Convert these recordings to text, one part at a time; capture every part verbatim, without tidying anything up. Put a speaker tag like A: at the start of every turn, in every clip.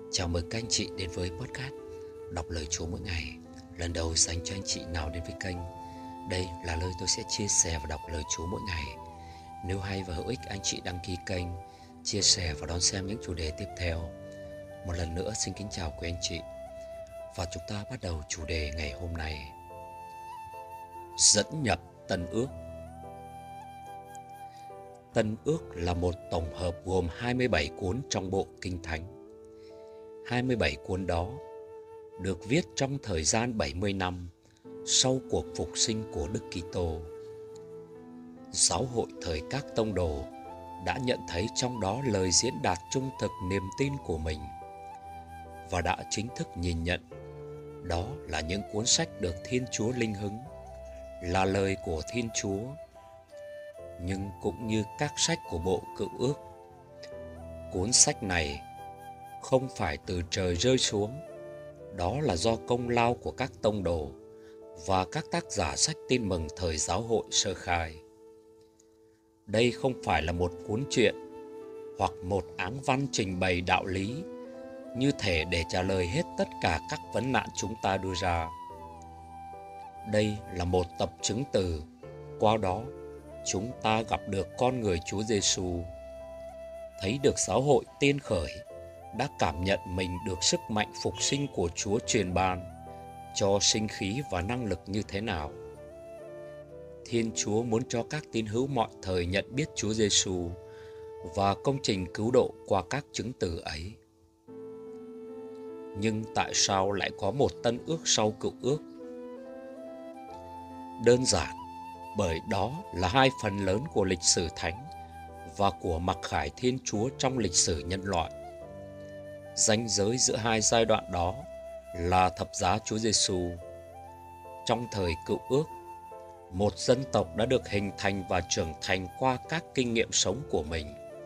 A: Chào mừng các anh chị đến với podcast Đọc lời Chúa mỗi ngày. Lần đầu dành cho anh chị nào đến với kênh. Đây là nơi tôi sẽ chia sẻ và đọc lời Chúa mỗi ngày. Nếu hay và hữu ích, anh chị đăng ký kênh, chia sẻ và đón xem những chủ đề tiếp theo. Một lần nữa xin kính chào quý anh chị. Và chúng ta bắt đầu chủ đề ngày hôm nay. Dẫn nhập Tân Ước. Tân Ước là một tổng hợp gồm hai mươi bảy cuốn trong bộ Kinh Thánh. hai mươi bảy cuốn đó được viết trong thời gian bảy mươi năm sau cuộc phục sinh của Đức Kitô. Giáo hội thời các tông đồ đã nhận thấy trong đó lời diễn đạt trung thực niềm tin của mình và đã chính thức nhìn nhận đó là những cuốn sách được Thiên Chúa linh hứng, là lời của Thiên Chúa. Nhưng cũng như các sách của bộ Cựu Ước, cuốn sách này không phải từ trời rơi xuống, đó là do công lao của các tông đồ và các tác giả sách tin mừng thời giáo hội sơ khai. Đây không phải là một cuốn truyện hoặc một áng văn trình bày đạo lý như thể để trả lời hết tất cả các vấn nạn chúng ta đưa ra. Đây là một tập chứng từ, qua đó chúng ta gặp được con người Chúa Giêsu, thấy được giáo hội tiên khởi đã cảm nhận mình được sức mạnh phục sinh của Chúa truyền ban, cho sinh khí và năng lực như thế nào. Thiên Chúa muốn cho các tín hữu mọi thời nhận biết Chúa Giêsu và công trình cứu độ qua các chứng từ ấy. Nhưng tại sao lại có một tân ước sau Cựu Ước? Đơn giản bởi đó là hai phần lớn của lịch sử thánh và của mặc khải Thiên Chúa trong lịch sử nhân loại. Ranh giới giữa hai giai đoạn đó là thập giá Chúa Giêsu. Trong thời Cựu Ước, một dân tộc đã được hình thành và trưởng thành qua các kinh nghiệm sống của mình.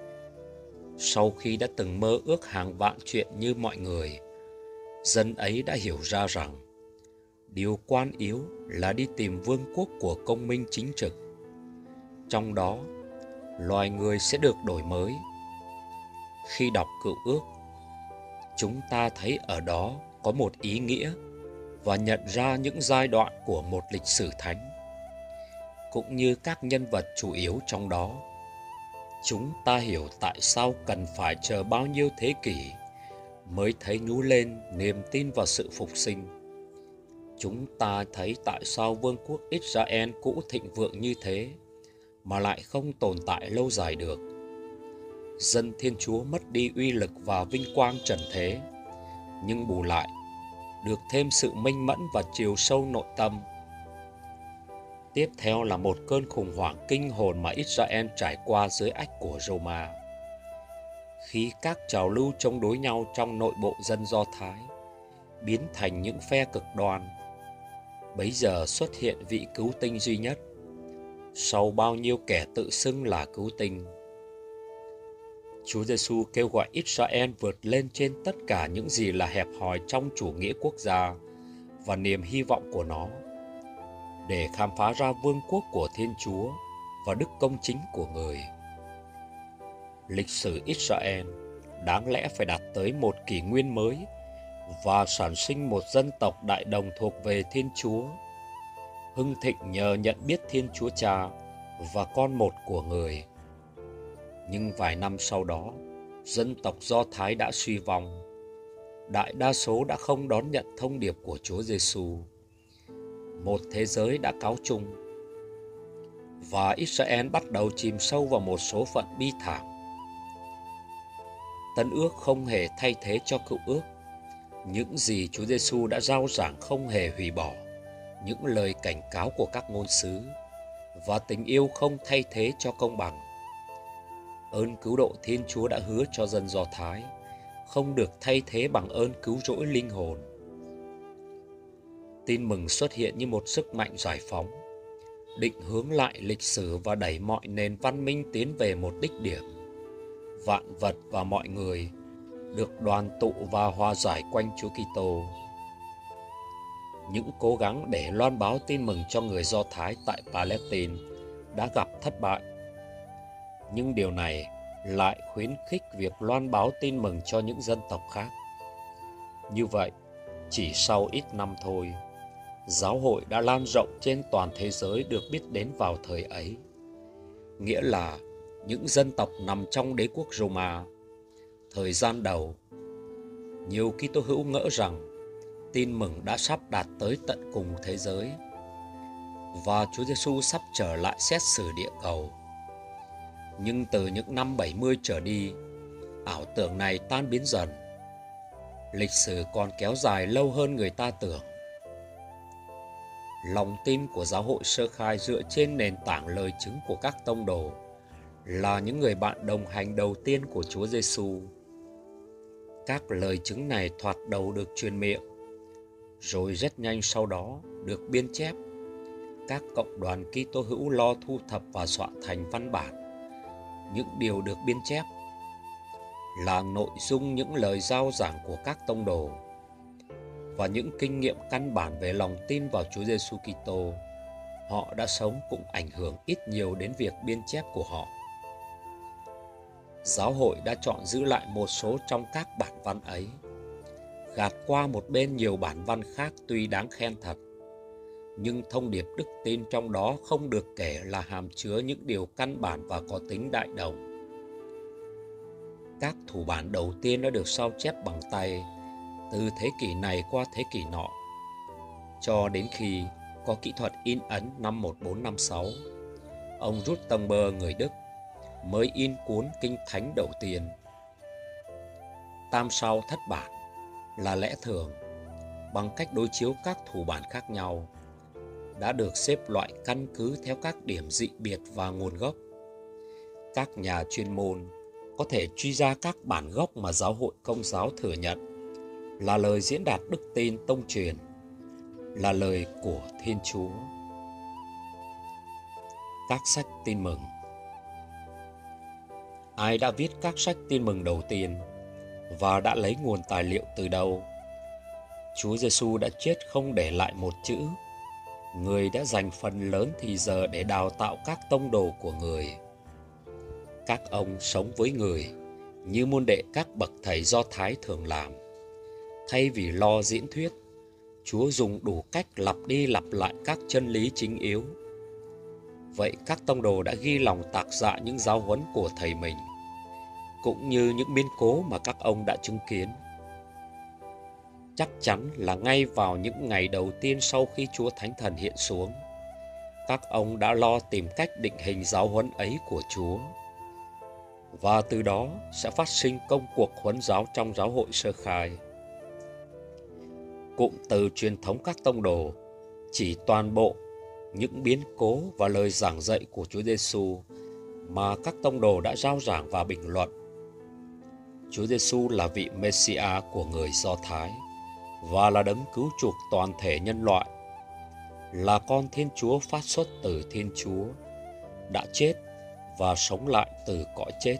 A: Sau khi đã từng mơ ước hàng vạn chuyện như mọi người, dân ấy đã hiểu ra rằng điều quan yếu là đi tìm vương quốc của công minh chính trực. Trong đó, loài người sẽ được đổi mới. Khi đọc Cựu Ước, chúng ta thấy ở đó có một ý nghĩa và nhận ra những giai đoạn của một lịch sử thánh, cũng như các nhân vật chủ yếu trong đó. Chúng ta hiểu tại sao cần phải chờ bao nhiêu thế kỷ mới thấy nhú lên niềm tin vào sự phục sinh. Chúng ta thấy tại sao vương quốc Israel cũ thịnh vượng như thế mà lại không tồn tại lâu dài được. Dân Thiên Chúa mất đi uy lực và vinh quang trần thế, nhưng bù lại được thêm sự minh mẫn và chiều sâu nội tâm. Tiếp theo là một cơn khủng hoảng kinh hồn mà Israel trải qua dưới ách của Roma. Khi các trào lưu chống đối nhau trong nội bộ dân Do Thái biến thành những phe cực đoan, bấy giờ xuất hiện vị cứu tinh duy nhất sau bao nhiêu kẻ tự xưng là cứu tinh. Chúa Giêsu kêu gọi Israel vượt lên trên tất cả những gì là hẹp hòi trong chủ nghĩa quốc gia và niềm hy vọng của nó, để khám phá ra vương quốc của Thiên Chúa và đức công chính của người. Lịch sử Israel đáng lẽ phải đạt tới một kỷ nguyên mới và sản sinh một dân tộc đại đồng thuộc về Thiên Chúa, hưng thịnh nhờ nhận biết Thiên Chúa Cha và con một của người. Nhưng vài năm sau đó, dân tộc Do Thái đã suy vong. Đại đa số đã không đón nhận thông điệp của Chúa Giêsu. Một thế giới đã cáo chung, và Israel bắt đầu chìm sâu vào một số phận bi thảm. Tân Ước không hề thay thế cho Cựu Ước. Những gì Chúa Giêsu đã rao giảng không hề hủy bỏ những lời cảnh cáo của các ngôn sứ, và tình yêu không thay thế cho công bằng. Ơn cứu độ Thiên Chúa đã hứa cho dân Do Thái không được thay thế bằng ơn cứu rỗi linh hồn. Tin mừng xuất hiện như một sức mạnh giải phóng, định hướng lại lịch sử và đẩy mọi nền văn minh tiến về một đích điểm. Vạn vật và mọi người được đoàn tụ và hòa giải quanh Chúa Kitô. Những cố gắng để loan báo tin mừng cho người Do Thái tại Palestine đã gặp thất bại. Nhưng điều này lại khuyến khích việc loan báo tin mừng cho những dân tộc khác. Như vậy, chỉ sau ít năm thôi, giáo hội đã lan rộng trên toàn thế giới được biết đến vào thời ấy. Nghĩa là những dân tộc nằm trong đế quốc Roma. Thời gian đầu, nhiều Kitô hữu ngỡ rằng tin mừng đã sắp đạt tới tận cùng thế giới và Chúa Giêsu sắp trở lại xét xử địa cầu. Nhưng từ những năm bảy mươi trở đi, ảo tưởng này tan biến dần. Lịch sử còn kéo dài lâu hơn người ta tưởng. Lòng tin của giáo hội sơ khai dựa trên nền tảng lời chứng của các tông đồ, là những người bạn đồng hành đầu tiên của Chúa Giêsu. Các lời chứng này thoạt đầu được truyền miệng, rồi rất nhanh sau đó được biên chép. Các cộng đoàn Kitô hữu lo thu thập và soạn thành văn bản. Những điều được biên chép là nội dung những lời giao giảng của các tông đồ và những kinh nghiệm căn bản về lòng tin vào Chúa Giêsu Kitô. Họ đã sống cũng ảnh hưởng ít nhiều đến việc biên chép của họ. Giáo hội đã chọn giữ lại một số trong các bản văn ấy, gạt qua một bên nhiều bản văn khác tuy đáng khen thật, nhưng thông điệp đức tin trong đó không được kể là hàm chứa những điều căn bản và có tính đại đồng. Các thủ bản đầu tiên đã được sao chép bằng tay từ thế kỷ này qua thế kỷ nọ, cho đến khi có kỹ thuật in ấn năm một nghìn bốn trăm năm mươi sáu, ông Rutenberg người Đức mới in cuốn Kinh Thánh đầu tiên. Tam sao thất bản là lẽ thường, bằng cách đối chiếu các thủ bản khác nhau, đã được xếp loại căn cứ theo các điểm dị biệt và nguồn gốc. Các nhà chuyên môn có thể truy ra các bản gốc mà giáo hội Công giáo thừa nhận là lời diễn đạt đức tin tông truyền, là lời của Thiên Chúa. Các sách tin mừng. Ai đã viết các sách tin mừng đầu tiên và đã lấy nguồn tài liệu từ đâu? Chúa Giêsu đã chết không để lại một chữ. Người đã dành phần lớn thì giờ để đào tạo các tông đồ của người. Các ông sống với người như môn đệ các bậc thầy Do Thái thường làm. Thay vì lo diễn thuyết, Chúa dùng đủ cách lặp đi lặp lại các chân lý chính yếu. Vậy các tông đồ đã ghi lòng tạc dạ những giáo huấn của thầy mình, cũng như những biến cố mà các ông đã chứng kiến. Chắc chắn là ngay vào những ngày đầu tiên sau khi Chúa Thánh Thần hiện xuống, các ông đã lo tìm cách định hình giáo huấn ấy của Chúa. Và từ đó sẽ phát sinh công cuộc huấn giáo trong giáo hội sơ khai. Cụm từ truyền thống các tông đồ chỉ toàn bộ những biến cố và lời giảng dạy của Chúa Giêsu mà các tông đồ đã rao giảng và bình luận. Chúa Giêsu là vị Messiah của người Do Thái và là đấng cứu chuộc toàn thể nhân loại, là con Thiên Chúa phát xuất từ Thiên Chúa, đã chết và sống lại từ cõi chết.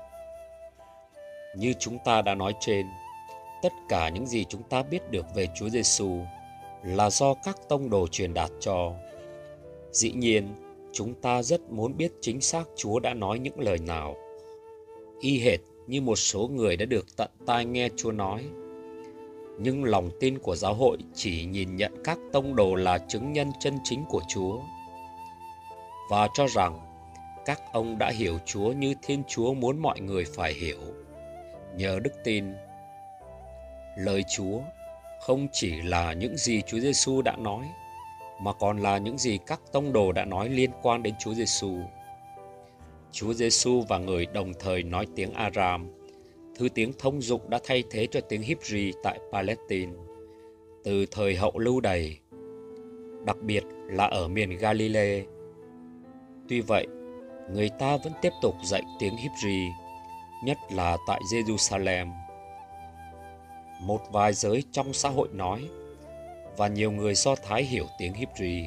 A: Như chúng ta đã nói trên, tất cả những gì chúng ta biết được về Chúa Giêsu là do các tông đồ truyền đạt cho. Dĩ nhiên, chúng ta rất muốn biết chính xác Chúa đã nói những lời nào, y hệt như một số người đã được tận tai nghe Chúa nói. Nhưng lòng tin của giáo hội chỉ nhìn nhận các tông đồ là chứng nhân chân chính của Chúa và cho rằng các ông đã hiểu Chúa như Thiên Chúa muốn mọi người phải hiểu. Nhờ đức tin, lời Chúa không chỉ là những gì Chúa Giêsu đã nói, mà còn là những gì các tông đồ đã nói liên quan đến Chúa Giêsu. Chúa Giêsu và người đồng thời nói tiếng Aram, thứ tiếng thông dụng đã thay thế cho tiếng Hebrew tại Palestine từ thời hậu lưu đày, đặc biệt là ở miền Galilee. Tuy vậy, người ta vẫn tiếp tục dạy tiếng Hebrew, nhất là tại Jerusalem. Một vài giới trong xã hội nói, và nhiều người Do Thái hiểu tiếng Hebrew.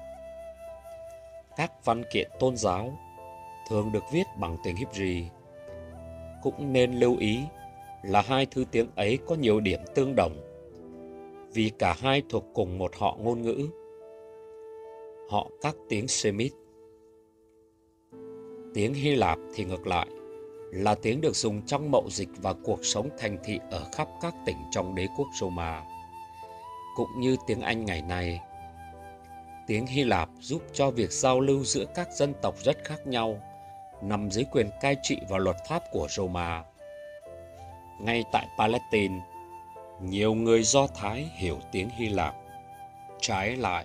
A: Các văn kiện tôn giáo thường được viết bằng tiếng Hebrew. Cũng nên lưu ý là hai thứ tiếng ấy có nhiều điểm tương đồng, vì cả hai thuộc cùng một họ ngôn ngữ, họ các tiếng Semit. Tiếng Hy Lạp thì ngược lại, là tiếng được dùng trong mậu dịch và cuộc sống thành thị ở khắp các tỉnh trong đế quốc Roma. Cũng như tiếng Anh ngày nay, tiếng Hy Lạp giúp cho việc giao lưu giữa các dân tộc rất khác nhau, nằm dưới quyền cai trị và luật pháp của Roma. Ngay tại Palestine, nhiều người Do Thái hiểu tiếng Hy Lạp. Trái lại,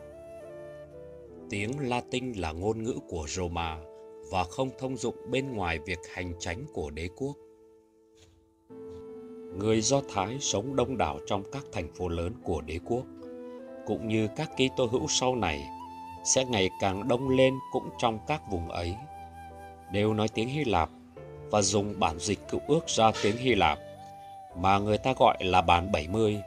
A: tiếng Latin là ngôn ngữ của Roma và không thông dụng bên ngoài việc hành chánh của đế quốc. Người Do Thái sống đông đảo trong các thành phố lớn của đế quốc, cũng như các Kitô hữu sau này sẽ ngày càng đông lên cũng trong các vùng ấy, đều nói tiếng Hy Lạp và dùng bản dịch cựu ước ra tiếng Hy Lạp mà người ta gọi là bản bảy mươi.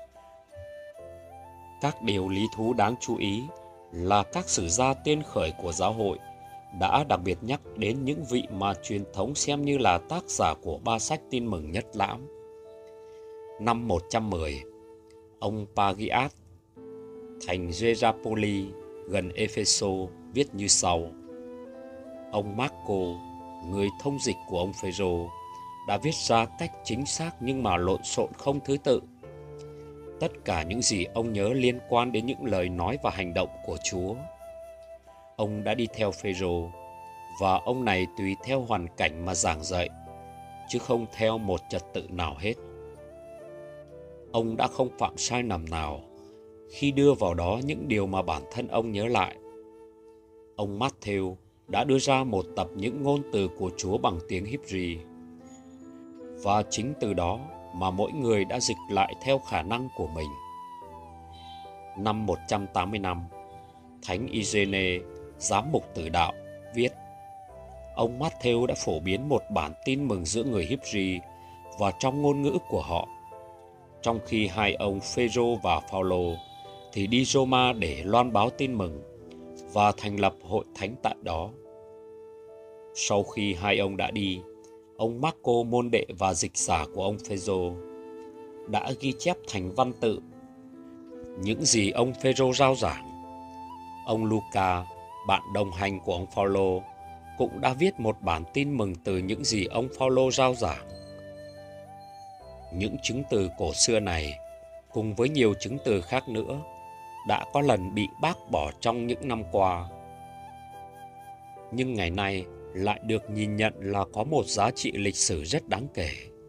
A: Các điều lý thú đáng chú ý là các sử gia tiên khởi của giáo hội đã đặc biệt nhắc đến những vị mà truyền thống xem như là tác giả của ba sách Tin mừng Nhất Lãm. Năm một trăm mười, ông Pagias, thành Gerapoli gần Epheso, viết như sau: Ông Marco, người thông dịch của ông Phêrô, đã viết ra cách chính xác nhưng mà lộn xộn không thứ tự tất cả những gì ông nhớ liên quan đến những lời nói và hành động của Chúa. Ông đã đi theo Phêrô, và ông này tùy theo hoàn cảnh mà giảng dạy, chứ không theo một trật tự nào hết. Ông đã không phạm sai lầm nào khi đưa vào đó những điều mà bản thân ông nhớ lại. Ông Matthew đã đưa ra một tập những ngôn từ của Chúa bằng tiếng Hebrew, và chính từ đó mà mỗi người đã dịch lại theo khả năng của mình. Năm một trăm tám mươi lăm, Thánh Igiene, giám mục tử đạo, viết: Ông Matthew đã phổ biến một bản tin mừng giữa người Hebrew và trong ngôn ngữ của họ, trong khi hai ông Phêrô và Phaolô thì đi Roma để loan báo tin mừng và thành lập hội thánh tại đó. Sau khi hai ông đã đi, ông Marco, môn đệ và dịch giả của ông Phêrô, đã ghi chép thành văn tự những gì ông Phêrô rao giảng. Ông Luca, bạn đồng hành của ông Phaolô, cũng đã viết một bản tin mừng từ những gì ông Phaolô rao giảng. Những chứng từ cổ xưa này, cùng với nhiều chứng từ khác nữa, đã có lần bị bác bỏ trong những năm qua, nhưng ngày nay lại được nhìn nhận là có một giá trị lịch sử rất đáng kể.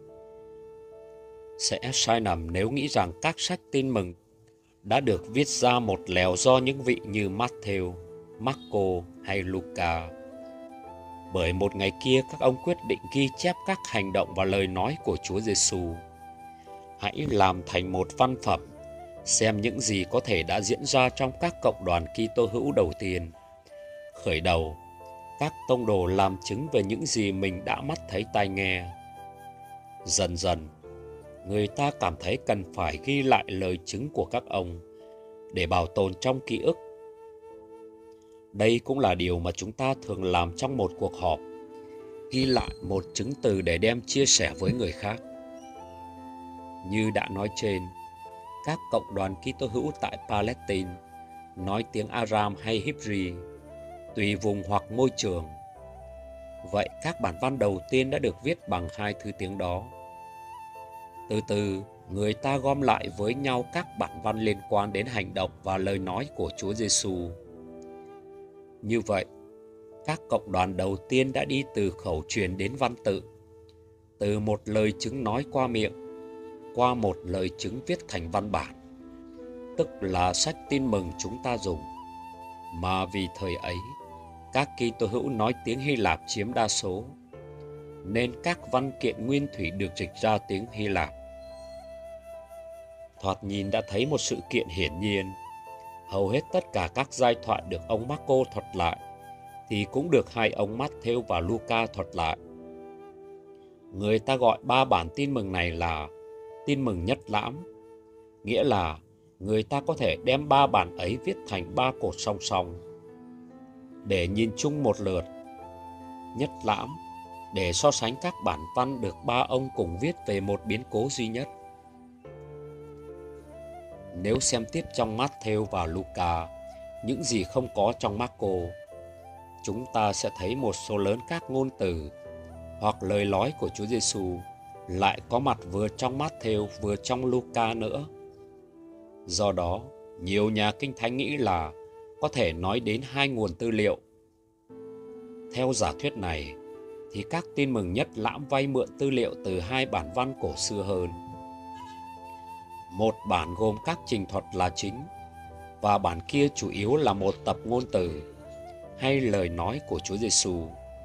A: Sẽ sai lầm nếu nghĩ rằng các sách tin mừng đã được viết ra một lèo do những vị như Matthew, Marco hay Luca. Bởi một ngày kia các ông quyết định ghi chép các hành động và lời nói của Chúa Giêsu. Hãy làm thành một văn phẩm, xem những gì có thể đã diễn ra trong các cộng đoàn Kitô hữu đầu tiên. Khởi đầu, các tông đồ làm chứng về những gì mình đã mắt thấy tai nghe. Dần dần, người ta cảm thấy cần phải ghi lại lời chứng của các ông để bảo tồn trong ký ức. Đây cũng là điều mà chúng ta thường làm trong một cuộc họp, ghi lại một chứng từ để đem chia sẻ với người khác. Như đã nói trên, các cộng đoàn Kitô hữu tại Palestine nói tiếng Aram hay Hebrew, tùy vùng hoặc môi trường. Vậy các bản văn đầu tiên đã được viết bằng hai thứ tiếng đó. Từ từ, người ta gom lại với nhau các bản văn liên quan đến hành động và lời nói của Chúa Giêsu. Như vậy, các cộng đoàn đầu tiên đã đi từ khẩu truyền đến văn tự, từ một lời chứng nói qua miệng, qua một lời chứng viết thành văn bản, tức là sách tin mừng chúng ta dùng, mà vì thời ấy, các Kitô hữu nói tiếng Hy Lạp chiếm đa số, nên các văn kiện nguyên thủy được dịch ra tiếng Hy Lạp. Thoạt nhìn đã thấy một sự kiện hiển nhiên, hầu hết tất cả các giai thoại được ông Marco thuật lại thì cũng được hai ông Matthew và Luca thuật lại. Người ta gọi ba bản tin mừng này là Tin mừng Nhất Lãm, nghĩa là người ta có thể đem ba bản ấy viết thành ba cột song song để nhìn chung một lượt. Nhất Lãm để so sánh các bản văn được ba ông cùng viết về một biến cố duy nhất. Nếu xem tiếp trong Matthew và Luca những gì không có trong Marco, chúng ta sẽ thấy một số lớn các ngôn từ hoặc lời nói của Chúa Giêsu lại có mặt vừa trong Mát-thêu vừa trong Luca nữa. Do đó, nhiều nhà kinh thánh nghĩ là có thể nói đến hai nguồn tư liệu. Theo giả thuyết này, thì các tin mừng nhất lãm vay mượn tư liệu từ hai bản văn cổ xưa hơn. Một bản gồm các trình thuật là chính, và bản kia chủ yếu là một tập ngôn từ hay lời nói của Chúa Giêsu.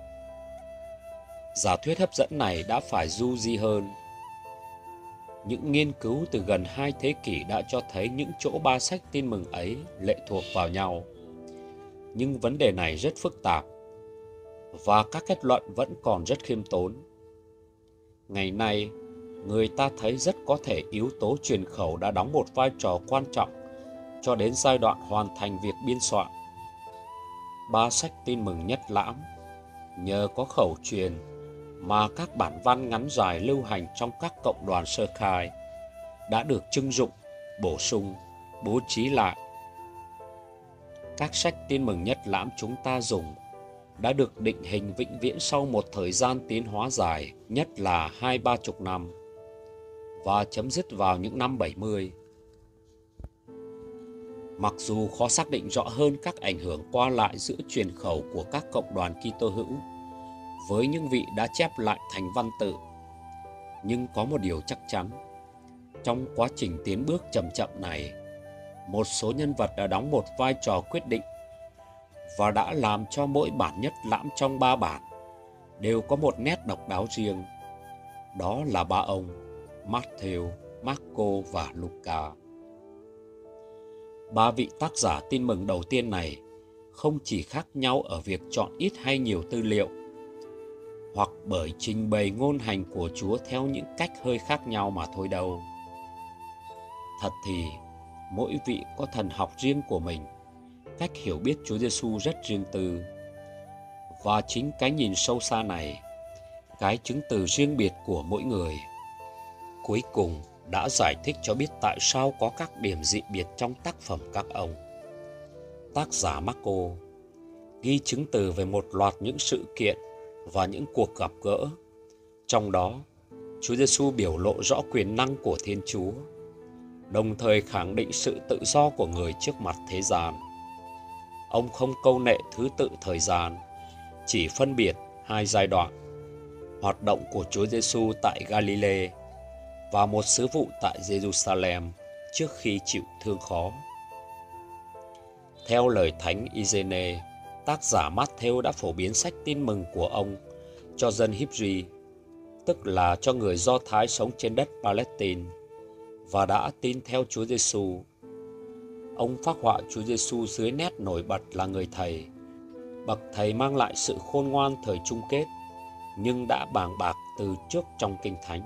A: Giả thuyết hấp dẫn này đã phải du di hơn. Những nghiên cứu từ gần hai thế kỷ đã cho thấy những chỗ ba sách tin mừng ấy lệ thuộc vào nhau. Nhưng vấn đề này rất phức tạp, và các kết luận vẫn còn rất khiêm tốn. Ngày nay, người ta thấy rất có thể yếu tố truyền khẩu đã đóng một vai trò quan trọng cho đến giai đoạn hoàn thành việc biên soạn. Ba sách tin mừng nhất lãm, nhờ có khẩu truyền mà các bản văn ngắn dài lưu hành trong các cộng đoàn sơ khai, đã được trưng dụng, bổ sung, bố trí lại. Các sách tin mừng nhất lãm chúng ta dùng đã được định hình vĩnh viễn sau một thời gian tiến hóa dài nhất là hai ba chục năm, và chấm dứt vào những năm bảy mươi. Mặc dù khó xác định rõ hơn các ảnh hưởng qua lại giữa truyền khẩu của các cộng đoàn Kitô hữu với những vị đã chép lại thành văn tự, nhưng có một điều chắc chắn: trong quá trình tiến bước chậm chậm này, một số nhân vật đã đóng một vai trò quyết định và đã làm cho mỗi bản nhất lãm trong ba bản đều có một nét độc đáo riêng. Đó là ba ông Mát-thêu, Marco và Luca. Ba vị tác giả tin mừng đầu tiên này không chỉ khác nhau ở việc chọn ít hay nhiều tư liệu, hoặc bởi trình bày ngôn hành của Chúa theo những cách hơi khác nhau mà thôi đâu. Thật thì, mỗi vị có thần học riêng của mình, cách hiểu biết Chúa Giêsu rất riêng tư. Và chính cái nhìn sâu xa này, cái chứng từ riêng biệt của mỗi người, cuối cùng đã giải thích cho biết tại sao có các điểm dị biệt trong tác phẩm các ông. Tác giả Marco ghi chứng từ về một loạt những sự kiện và những cuộc gặp gỡ. Trong đó, Chúa Giêsu biểu lộ rõ quyền năng của Thiên Chúa, đồng thời khẳng định sự tự do của người trước mặt thế gian. Ông không câu nệ thứ tự thời gian, chỉ phân biệt hai giai đoạn: hoạt động của Chúa Giêsu tại Galilee và một sứ vụ tại Jerusalem trước khi chịu thương khó. Theo lời Thánh Igiene, tác giả Mát-thêu đã phổ biến sách tin mừng của ông cho dân Hebrew, tức là cho người Do Thái sống trên đất Palestine, và đã tin theo Chúa Giêsu. Ông phác họa Chúa Giêsu dưới nét nổi bật là người thầy, bậc thầy mang lại sự khôn ngoan thời chung kết, nhưng đã bàng bạc từ trước trong Kinh Thánh.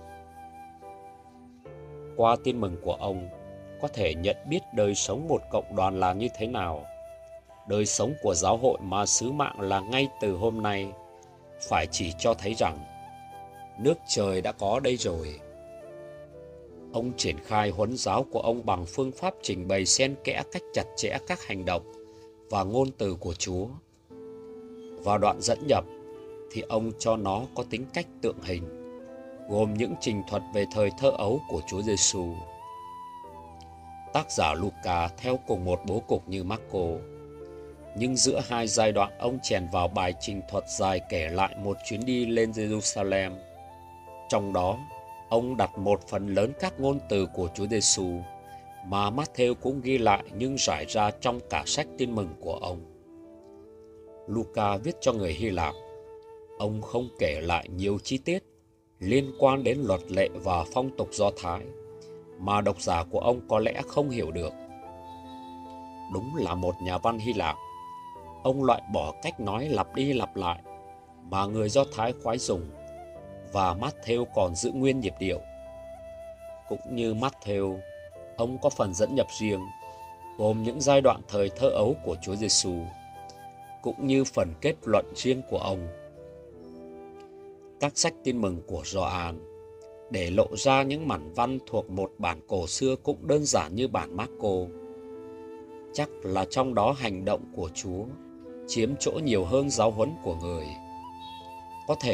A: Qua tin mừng của ông, có thể nhận biết đời sống một cộng đoàn là như thế nào. Đời sống của giáo hội mà sứ mạng là ngay từ hôm nay phải chỉ cho thấy rằng nước trời đã có đây rồi. Ông triển khai huấn giáo của ông bằng phương pháp trình bày xen kẽ cách chặt chẽ các hành động và ngôn từ của Chúa. Vào đoạn dẫn nhập thì ông cho nó có tính cách tượng hình, gồm những trình thuật về thời thơ ấu của Chúa Giêsu. Tác giả Luca theo cùng một bố cục như Marco, nhưng giữa hai giai đoạn ông chèn vào bài trình thuật dài kể lại một chuyến đi lên Jerusalem. Trong đó, ông đặt một phần lớn các ngôn từ của Chúa Giêsu mà Mát-thêu cũng ghi lại nhưng rải ra trong cả sách tin mừng của ông. Luca viết cho người Hy Lạp. Ông không kể lại nhiều chi tiết liên quan đến luật lệ và phong tục Do Thái mà độc giả của ông có lẽ không hiểu được. Đúng là một nhà văn Hy Lạp, ông loại bỏ cách nói lặp đi lặp lại mà người Do Thái khoái dùng, và Mát-thêu còn giữ nguyên nhịp điệu. Cũng như Mát-thêu, ông có phần dẫn nhập riêng, gồm những giai đoạn thời thơ ấu của Chúa Giêsu, cũng như phần kết luận riêng của ông. Các sách tin mừng của Gioan để lộ ra những mảnh văn thuộc một bản cổ xưa cũng đơn giản như bản Marco. Chắc là trong đó hành động của Chúa chiếm chỗ nhiều hơn giáo huấn của người. Có thể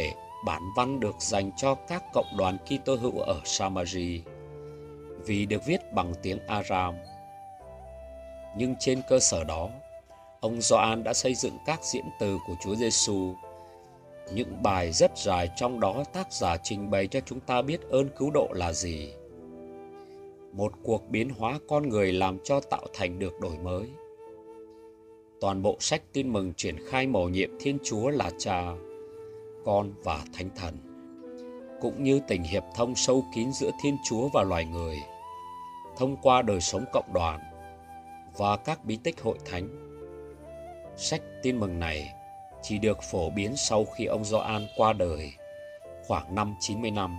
A: bản văn được dành cho các cộng đoàn Kitô hữu ở Samari vì được viết bằng tiếng Aram. Nhưng trên cơ sở đó, ông Gioan đã xây dựng các diễn từ của Chúa Giêsu. Những bài rất dài, trong đó tác giả trình bày cho chúng ta biết ơn cứu độ là gì. Một cuộc biến hóa con người làm cho tạo thành được đổi mới. Toàn bộ sách Tin Mừng triển khai mầu nhiệm Thiên Chúa là Cha, Con và Thánh Thần, cũng như tình hiệp thông sâu kín giữa Thiên Chúa và loài người, thông qua đời sống cộng đoàn và các bí tích hội thánh. Sách Tin Mừng này chỉ được phổ biến sau khi ông Gioan qua đời, khoảng năm chín mươi năm.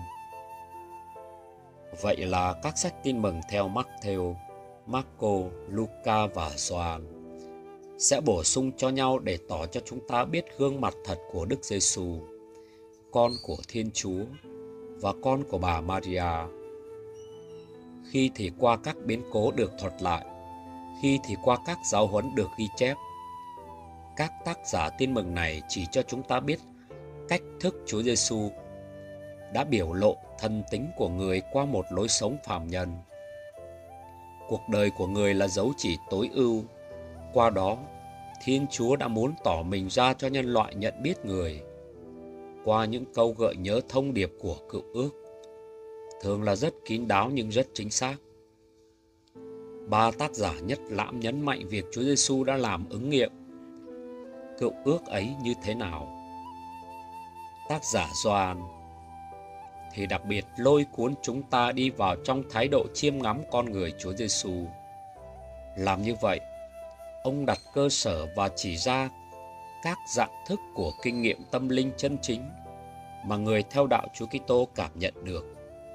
A: Vậy là các sách Tin Mừng theo Matthew, Marco, Luca và Gioan sẽ bổ sung cho nhau để tỏ cho chúng ta biết gương mặt thật của Đức Giêsu, con của Thiên Chúa và con của bà Maria. Khi thì qua các biến cố được thuật lại, khi thì qua các giáo huấn được ghi chép. Các tác giả Tin Mừng này chỉ cho chúng ta biết cách thức Chúa Giêsu đã biểu lộ thân tính của người qua một lối sống phàm nhân. Cuộc đời của người là dấu chỉ tối ưu. Qua đó, Thiên Chúa đã muốn tỏ mình ra cho nhân loại nhận biết người qua những câu gợi nhớ thông điệp của Cựu Ước, thường là rất kín đáo nhưng rất chính xác. Ba tác giả nhất lãm nhấn mạnh việc Chúa Giêsu đã làm ứng nghiệm Cựu Ước ấy như thế nào. Tác giả Gioan thì đặc biệt lôi cuốn chúng ta đi vào trong thái độ chiêm ngắm con người Chúa Giêsu. Làm như vậy, ông đặt cơ sở và chỉ ra các dạng thức của kinh nghiệm tâm linh chân chính mà người theo đạo Chúa Kitô cảm nhận được.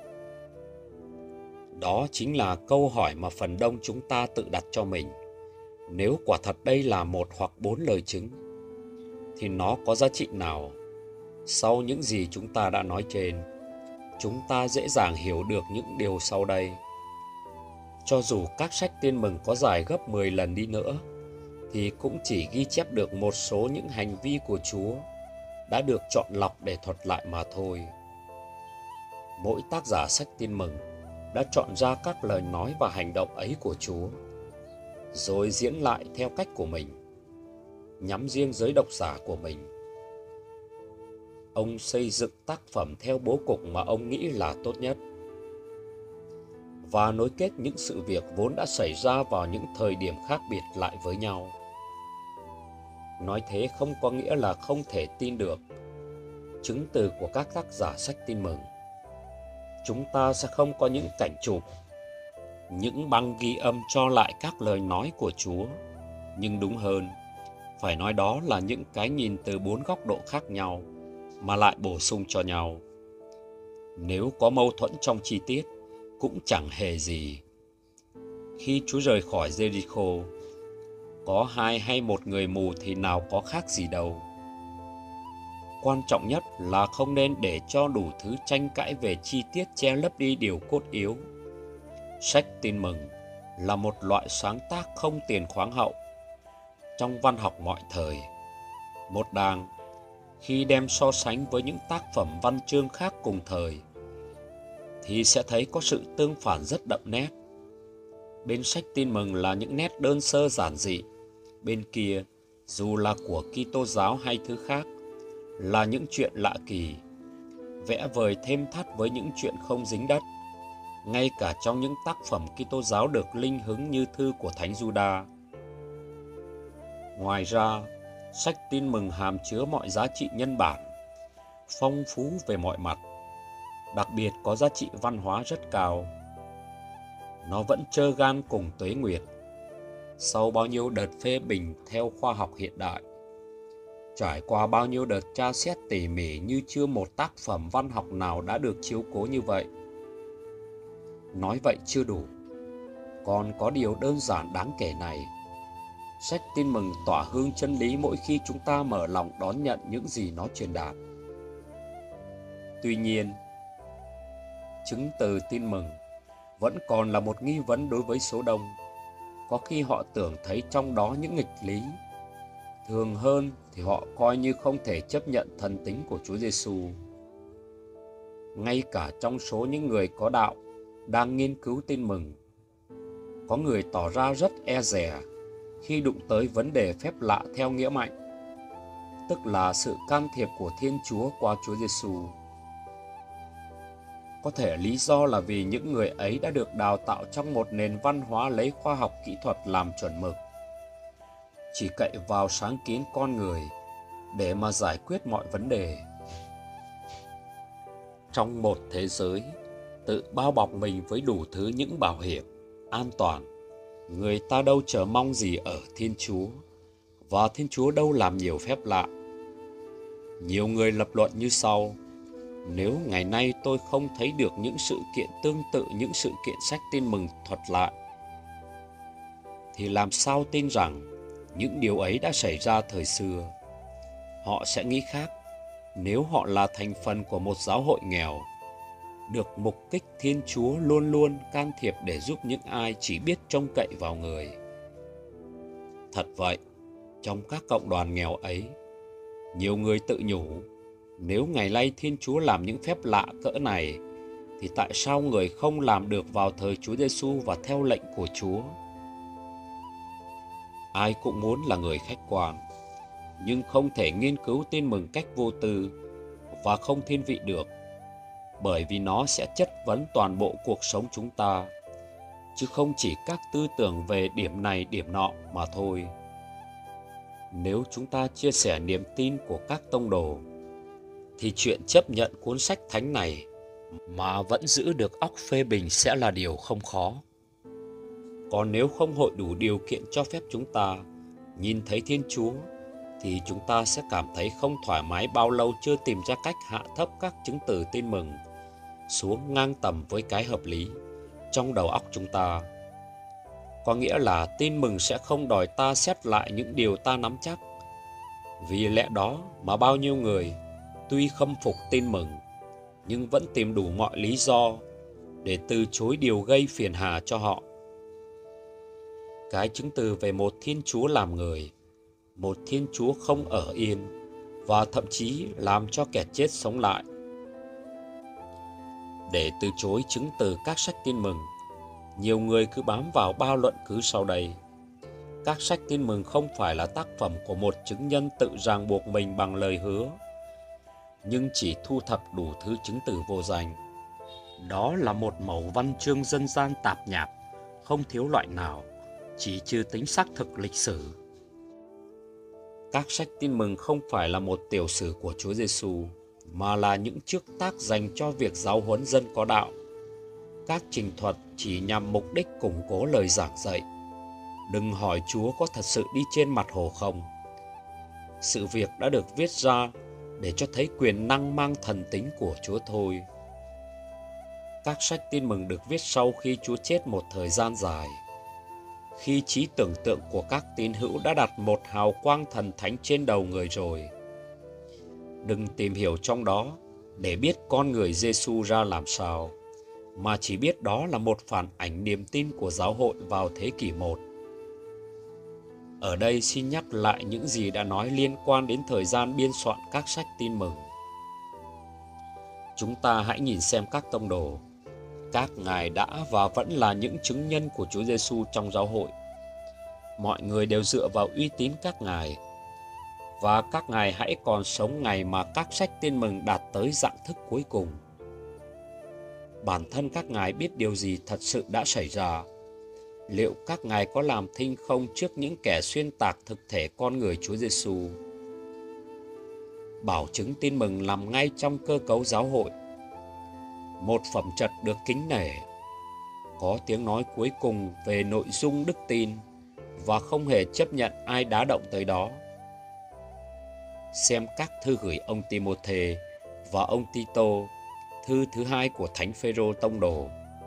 A: Đó chính là câu hỏi mà phần đông chúng ta tự đặt cho mình. Nếu quả thật đây là một hoặc bốn lời chứng, thì nó có giá trị nào? Sau những gì chúng ta đã nói trên, chúng ta dễ dàng hiểu được những điều sau đây. Cho dù các sách Tin Mừng có dài gấp mười lần đi nữa, thì cũng chỉ ghi chép được một số những hành vi của Chúa đã được chọn lọc để thuật lại mà thôi. Mỗi tác giả sách Tin Mừng đã chọn ra các lời nói và hành động ấy của Chúa, rồi diễn lại theo cách của mình, nhắm riêng giới độc giả của mình. Ông xây dựng tác phẩm theo bố cục mà ông nghĩ là tốt nhất, và nối kết những sự việc vốn đã xảy ra vào những thời điểm khác biệt lại với nhau. Nói thế không có nghĩa là không thể tin được chứng từ của các tác giả sách Tin Mừng. Chúng ta sẽ không có những cảnh chụp, những băng ghi âm cho lại các lời nói của Chúa, nhưng đúng hơn, phải nói đó là những cái nhìn từ bốn góc độ khác nhau mà lại bổ sung cho nhau. Nếu có mâu thuẫn trong chi tiết, cũng chẳng hề gì. Khi Chúa rời khỏi Jericho, có hai hay một người mù thì nào có khác gì đâu. Quan trọng nhất là không nên để cho đủ thứ tranh cãi về chi tiết che lấp đi điều cốt yếu. Sách Tin Mừng là một loại sáng tác không tiền khoáng hậu trong văn học mọi thời. Một đàng, khi đem so sánh với những tác phẩm văn chương khác cùng thời, thì sẽ thấy có sự tương phản rất đậm nét. Bên sách Tin Mừng là những nét đơn sơ giản dị, bên kia, dù là của Kitô giáo hay thứ khác, là những chuyện lạ kỳ, vẽ vời thêm thắt với những chuyện không dính đất, ngay cả trong những tác phẩm Kitô giáo được linh hứng như thư của Thánh Giuđa. Ngoài ra, sách Tin Mừng hàm chứa mọi giá trị nhân bản, phong phú về mọi mặt, đặc biệt có giá trị văn hóa rất cao. Nó vẫn trơ gan cùng Tuế Nguyệt, sau bao nhiêu đợt phê bình theo khoa học hiện đại, trải qua bao nhiêu đợt tra xét tỉ mỉ như chưa một tác phẩm văn học nào đã được chiếu cố như vậy. Nói vậy chưa đủ, còn có điều đơn giản đáng kể này. Sách Tin Mừng tỏa hương chân lý mỗi khi chúng ta mở lòng đón nhận những gì nó truyền đạt. Tuy nhiên, chứng từ Tin Mừng vẫn còn là một nghi vấn đối với số đông. Có khi họ tưởng thấy trong đó những nghịch lý. Thường hơn thì họ coi như không thể chấp nhận thần tính của Chúa Giêsu. ngay cả trong số những người có đạo đang nghiên cứu tin mừng, có người tỏ ra rất e dè khi đụng tới vấn đề phép lạ theo nghĩa mạnh, tức là sự can thiệp của Thiên Chúa qua Chúa Giêsu. Có thể lý do là vì những người ấy đã được đào tạo trong một nền văn hóa lấy khoa học kỹ thuật làm chuẩn mực, chỉ cậy vào sáng kiến con người để mà giải quyết mọi vấn đề. Trong một thế giới tự bao bọc mình với đủ thứ những bảo hiểm, an toàn, người ta đâu chờ mong gì ở Thiên Chúa, và Thiên Chúa đâu làm nhiều phép lạ. Nhiều người lập luận như sau: nếu ngày nay tôi không thấy được những sự kiện tương tự những sự kiện sách tin mừng thuật lại, thì làm sao tin rằng những điều ấy đã xảy ra thời xưa? Họ sẽ nghĩ khác nếu họ là thành phần của một giáo hội nghèo, được mục kích Thiên Chúa luôn luôn can thiệp để giúp những ai chỉ biết trông cậy vào người. Thật vậy, trong các cộng đoàn nghèo ấy, nhiều người tự nhủ, nếu ngày nay Thiên Chúa làm những phép lạ cỡ này, thì tại sao người không làm được vào thời Chúa Giêsu và theo lệnh của Chúa? Ai cũng muốn là người khách quan, nhưng không thể nghiên cứu tin mừng cách vô tư và không thiên vị được, bởi vì nó sẽ chất vấn toàn bộ cuộc sống chúng ta, chứ không chỉ các tư tưởng về điểm này điểm nọ mà thôi. Nếu chúng ta chia sẻ niềm tin của các tông đồ, thì chuyện chấp nhận cuốn sách thánh này mà vẫn giữ được óc phê bình sẽ là điều không khó. Còn nếu không hội đủ điều kiện cho phép chúng ta nhìn thấy Thiên Chúa, thì chúng ta sẽ cảm thấy không thoải mái bao lâu chưa tìm ra cách hạ thấp các chứng từ tin mừng xuống ngang tầm với cái hợp lý trong đầu óc chúng ta. Có nghĩa là tin mừng sẽ không đòi ta xét lại những điều ta nắm chắc. Vì lẽ đó mà bao nhiêu người tuy khâm phục tin mừng, nhưng vẫn tìm đủ mọi lý do để từ chối điều gây phiền hà cho họ. Cái chứng từ về một Thiên Chúa làm người, một Thiên Chúa không ở yên, và thậm chí làm cho kẻ chết sống lại. Để từ chối chứng từ các sách tin mừng, nhiều người cứ bám vào ba luận cứ sau đây. Các sách tin mừng không phải là tác phẩm của một chứng nhân tự ràng buộc mình bằng lời hứa, nhưng chỉ thu thập đủ thứ chứng từ vô danh. Đó là một mẩu văn chương dân gian tạp nhạp, không thiếu loại nào, chỉ trừ tính xác thực lịch sử. Các sách tin mừng không phải là một tiểu sử của Chúa Giêsu, mà là những trước tác dành cho việc giáo huấn dân có đạo. Các trình thuật chỉ nhằm mục đích củng cố lời giảng dạy. Đừng hỏi Chúa có thật sự đi trên mặt hồ không. Sự việc đã được viết ra để cho thấy quyền năng mang thần tính của Chúa thôi. Các sách tin mừng được viết sau khi Chúa chết một thời gian dài, khi trí tưởng tượng của các tín hữu đã đặt một hào quang thần thánh trên đầu người rồi. Đừng tìm hiểu trong đó để biết con người Giêsu ra làm sao, mà chỉ biết đó là một phản ảnh niềm tin của giáo hội vào thế kỷ một. Ở đây xin nhắc lại những gì đã nói liên quan đến thời gian biên soạn các sách tin mừng. Chúng ta hãy nhìn xem các tông đồ. Các ngài đã và vẫn là những chứng nhân của Chúa Giêsu trong giáo hội. Mọi người đều dựa vào uy tín các ngài, và các ngài hãy còn sống ngày mà các sách tin mừng đạt tới dạng thức cuối cùng. Bản thân các ngài biết điều gì thật sự đã xảy ra. Liệu các ngài có làm thinh không trước những kẻ xuyên tạc thực thể con người Chúa Giêsu? Bảo chứng tin mừng nằm ngay trong cơ cấu giáo hội, một phẩm chất được kính nể, có tiếng nói cuối cùng về nội dung đức tin và không hề chấp nhận ai đá động tới đó. Xem các thư gửi ông Timôthê và ông Tito, thư thứ hai của Thánh Phêrô tông đồ.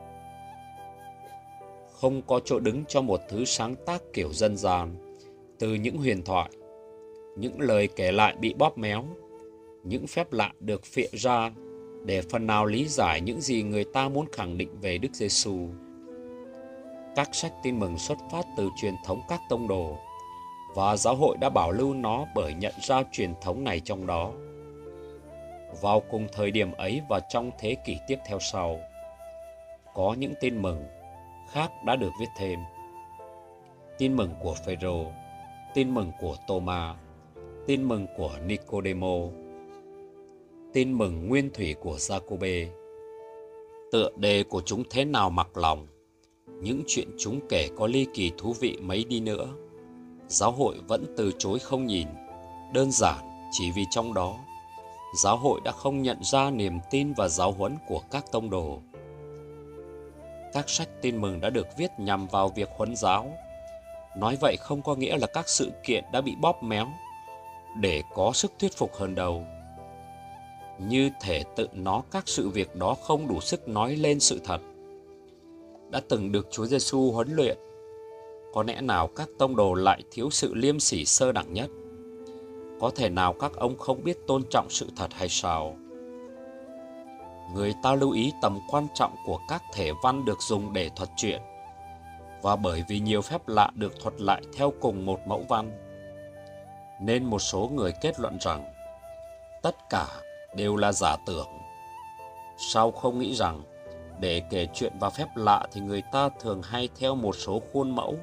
A: Không có chỗ đứng cho một thứ sáng tác kiểu dân gian, từ những huyền thoại, những lời kể lại bị bóp méo, những phép lạ được phịa ra để phần nào lý giải những gì người ta muốn khẳng định về Đức Giêsu. Các sách tin mừng xuất phát từ truyền thống các tông đồ, và giáo hội đã bảo lưu nó bởi nhận ra truyền thống này trong đó. Vào cùng thời điểm ấy và trong thế kỷ tiếp theo sau, có những tin mừng khác đã được viết thêm. Tin mừng của Phêrô, tin mừng của Tô-ma, tin mừng của Nicodemo, tin mừng nguyên thủy của Gia-cô-bê. Tựa đề của chúng thế nào mặc lòng, những chuyện chúng kể có ly kỳ thú vị mấy đi nữa, giáo hội vẫn từ chối không nhìn, đơn giản chỉ vì trong đó giáo hội đã không nhận ra niềm tin và giáo huấn của các tông đồ. Các sách tin mừng đã được viết nhằm vào việc huấn giáo. Nói vậy không có nghĩa là các sự kiện đã bị bóp méo để có sức thuyết phục hơn đâu. Như thể tự nó các sự việc đó không đủ sức nói lên sự thật đã từng được Chúa Giêsu huấn luyện. Có lẽ nào các tông đồ lại thiếu sự liêm sỉ sơ đẳng nhất? Có thể nào các ông không biết tôn trọng sự thật hay sao? Người ta lưu ý tầm quan trọng của các thể văn được dùng để thuật chuyện, và bởi vì nhiều phép lạ được thuật lại theo cùng một mẫu văn, nên một số người kết luận rằng tất cả đều là giả tưởng. Sao không nghĩ rằng để kể chuyện và phép lạ thì người ta thường hay theo một số khuôn mẫu,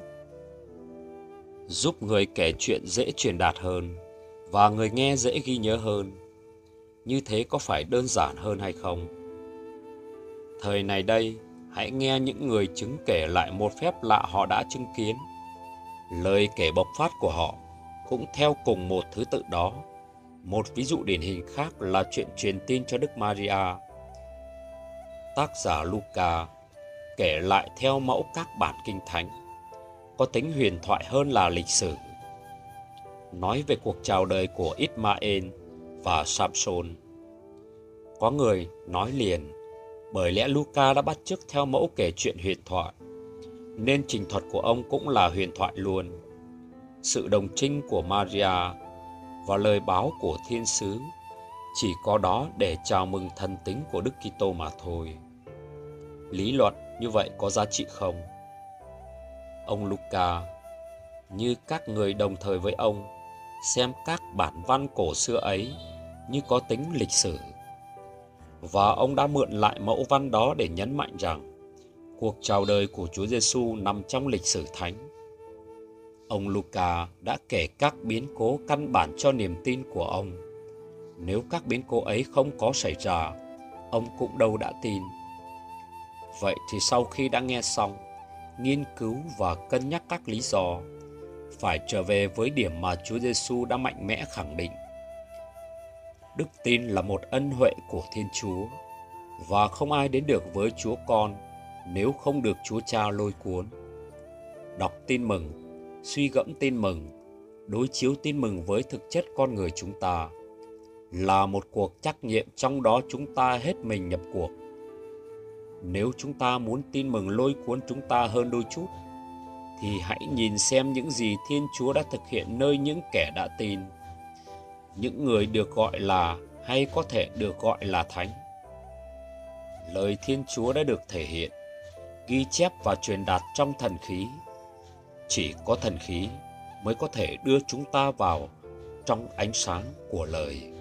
A: giúp người kể chuyện dễ truyền đạt hơn và người nghe dễ ghi nhớ hơn. Như thế có phải đơn giản hơn hay không? Thời này đây, hãy nghe những người chứng kể lại một phép lạ họ đã chứng kiến. Lời kể bộc phát của họ cũng theo cùng một thứ tự đó. Một ví dụ điển hình khác là chuyện truyền tin cho Đức Maria. Tác giả Luca kể lại theo mẫu các bản kinh thánh, có tính huyền thoại hơn là lịch sử. Nói về cuộc chào đời của Ismael và Samson. Có người nói liền, bởi lẽ Luca đã bắt chước theo mẫu kể chuyện huyền thoại, nên trình thuật của ông cũng là huyền thoại luôn. Sự đồng trinh của Maria và lời báo của thiên sứ chỉ có đó để chào mừng thần tính của Đức Kitô mà thôi. Lý luận như vậy có giá trị không? Ông Luca, như các người đồng thời với ông, xem các bản văn cổ xưa ấy như có tính lịch sử, và ông đã mượn lại mẫu văn đó để nhấn mạnh rằng cuộc chào đời của Chúa Giêsu nằm trong lịch sử thánh. Ông Luca đã kể các biến cố căn bản cho niềm tin của ông. Nếu các biến cố ấy không có xảy ra, ông cũng đâu đã tin. Vậy thì sau khi đã nghe xong, nghiên cứu và cân nhắc các lý do, phải trở về với điểm mà Chúa Giêsu đã mạnh mẽ khẳng định. Đức tin là một ân huệ của Thiên Chúa, và không ai đến được với Chúa Con nếu không được Chúa Cha lôi cuốn. Đọc tin mừng, suy gẫm tin mừng, đối chiếu tin mừng với thực chất con người chúng ta là một cuộc trắc nghiệm, trong đó chúng ta hết mình nhập cuộc. Nếu chúng ta muốn tin mừng lôi cuốn chúng ta hơn đôi chút, thì hãy nhìn xem những gì Thiên Chúa đã thực hiện nơi những kẻ đã tin, những người được gọi là hay có thể được gọi là thánh. Lời Thiên Chúa đã được thể hiện, ghi chép và truyền đạt trong thần khí. Chỉ có thần khí mới có thể đưa chúng ta vào trong ánh sáng của lời.